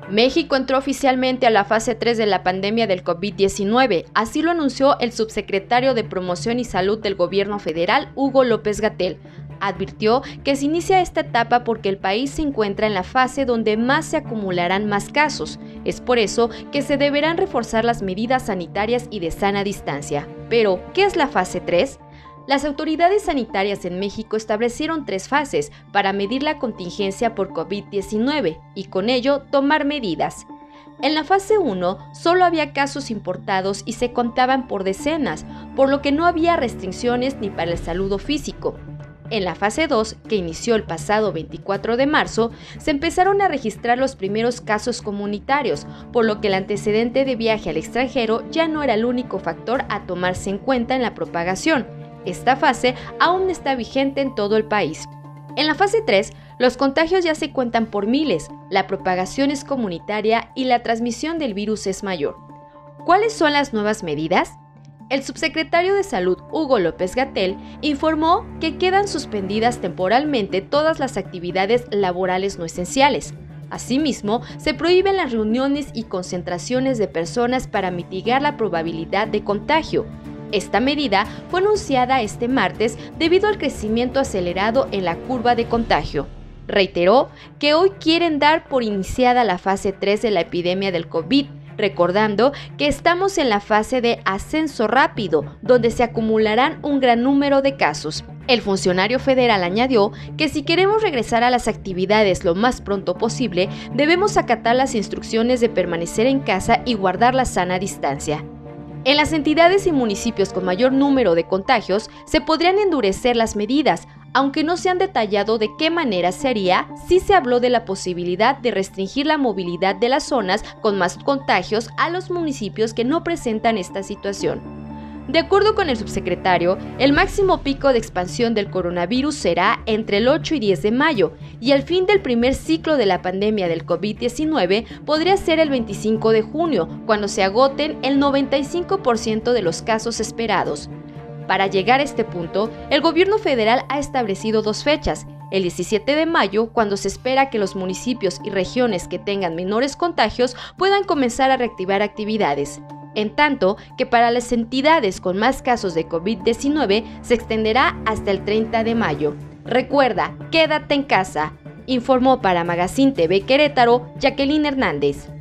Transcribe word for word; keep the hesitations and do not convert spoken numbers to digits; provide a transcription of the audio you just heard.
México entró oficialmente a la fase tres de la pandemia del COVID diecinueve, así lo anunció el subsecretario de Promoción y Salud del Gobierno Federal, Hugo López-Gatell. Advirtió que se inicia esta etapa porque el país se encuentra en la fase donde más se acumularán más casos. Es por eso que se deberán reforzar las medidas sanitarias y de sana distancia. Pero, ¿qué es la fase tres? Las autoridades sanitarias en México establecieron tres fases para medir la contingencia por COVID diecinueve y con ello tomar medidas. En la fase uno solo había casos importados y se contaban por decenas, por lo que no había restricciones ni para el saludo físico. En la fase dos, que inició el pasado veinticuatro de marzo, se empezaron a registrar los primeros casos comunitarios, por lo que el antecedente de viaje al extranjero ya no era el único factor a tomarse en cuenta en la propagación. Esta fase aún está vigente en todo el país. En la fase tres, los contagios ya se cuentan por miles, la propagación es comunitaria y la transmisión del virus es mayor. ¿Cuáles son las nuevas medidas? El subsecretario de Salud, Hugo López-Gatell, informó que quedan suspendidas temporalmente todas las actividades laborales no esenciales. Asimismo, se prohíben las reuniones y concentraciones de personas para mitigar la probabilidad de contagio. Esta medida fue anunciada este martes debido al crecimiento acelerado en la curva de contagio. Reiteró que hoy quieren dar por iniciada la fase tres de la epidemia del COVID, recordando que estamos en la fase de ascenso rápido, donde se acumularán un gran número de casos. El funcionario federal añadió que si queremos regresar a las actividades lo más pronto posible, debemos acatar las instrucciones de permanecer en casa y guardar la sana distancia. En las entidades y municipios con mayor número de contagios se podrían endurecer las medidas, aunque no se han detallado de qué manera se haría. Sí se habló de la posibilidad de restringir la movilidad de las zonas con más contagios a los municipios que no presentan esta situación. De acuerdo con el subsecretario, el máximo pico de expansión del coronavirus será entre el ocho y diez de mayo, y el fin del primer ciclo de la pandemia del COVID diecinueve podría ser el veinticinco de junio, cuando se agoten el noventa y cinco por ciento de los casos esperados. Para llegar a este punto, el gobierno federal ha establecido dos fechas: el diecisiete de mayo, cuando se espera que los municipios y regiones que tengan menores contagios puedan comenzar a reactivar actividades, en tanto que para las entidades con más casos de COVID diecinueve se extenderá hasta el treinta de mayo. Recuerda, quédate en casa, informó para Magazine T V Querétaro Jacqueline Hernández.